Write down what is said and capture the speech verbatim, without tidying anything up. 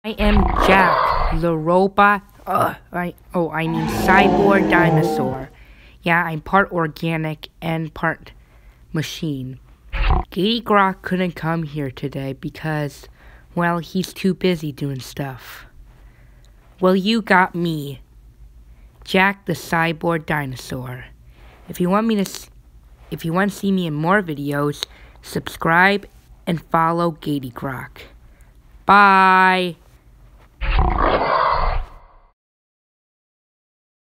I am Jack, the robot. Uh, I oh, I mean Cyborg Dinosaur. Yeah, I'm part organic and part machine. Gady Grok couldn't come here today because, well, he's too busy doing stuff. Well, you got me, Jack the Cyborg Dinosaur. If you want me to, if you want to see me in more videos, subscribe and follow Gady Grok. Bye.